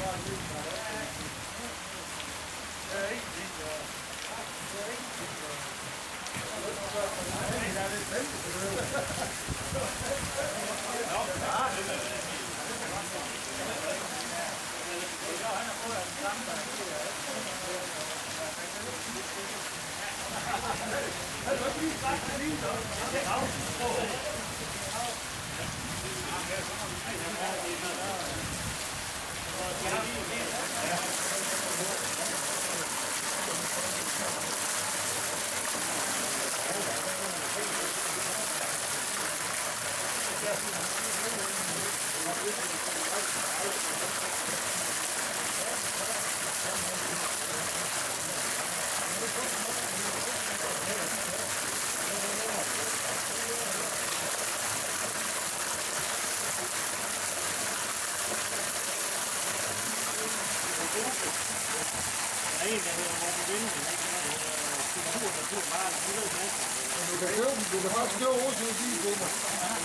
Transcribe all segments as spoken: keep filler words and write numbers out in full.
Du kan købe dem, du kan faktisk købe også noget bil på mig.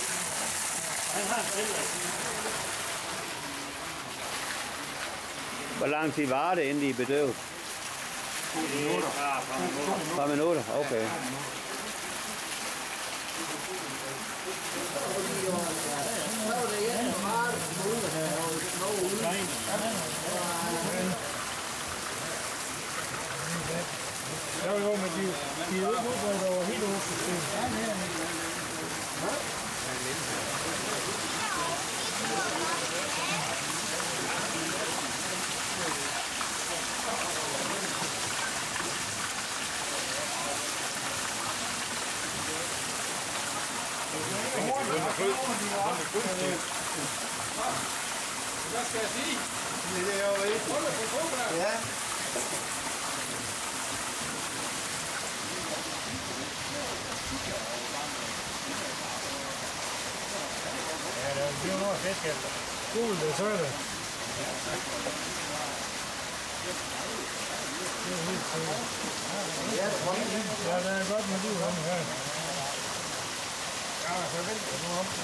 Hvor lang tid var det, inden de er bedøvet? to minutter. Et par minutter, okay. Ja, jo, men de, de er jo ikke udbredt over hele hovedsystemet. Hvad skal jeg sige? Det er jo ikke. Ja. Ja, det er jo noget fedt, altså. Gul, det er så det. Ja, det er godt med liv her. Ja, så vent nu om.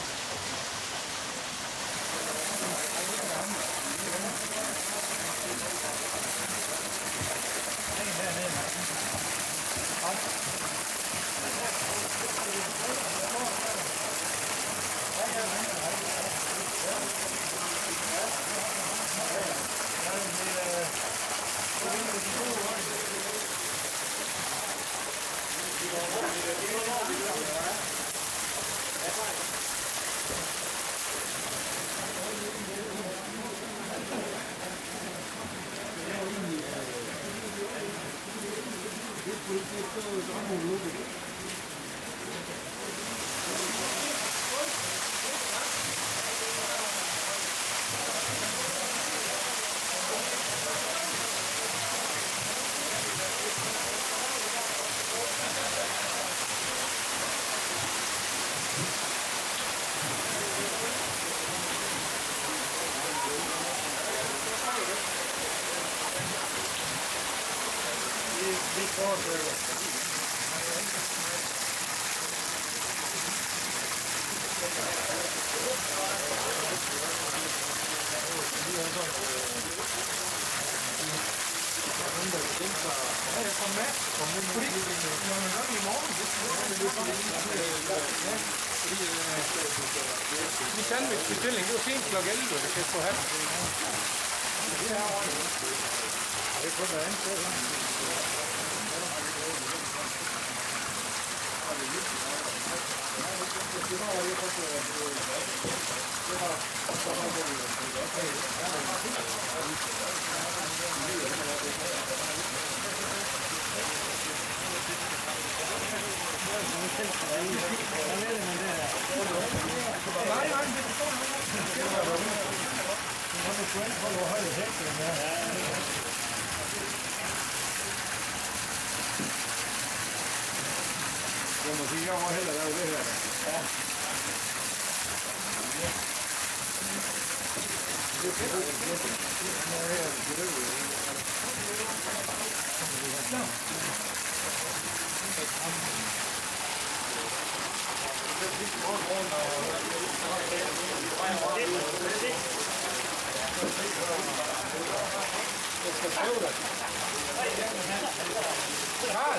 Min sandwichbestilling, det var sent klokken elleve, hvis jeg skulle have den. Det er ordentligt. Det er kun noget andet sted. Nej, nej, det forstår jeg ikke. Det var sgu ikke for at holde hækken. Jeg må sige, jeg må hellere lave det her. Ja. Det er fedt. Det er her, det er det. Det er det. Karl!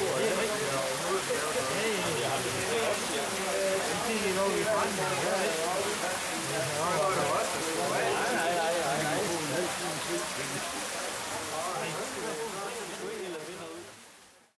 Det er jo i branden.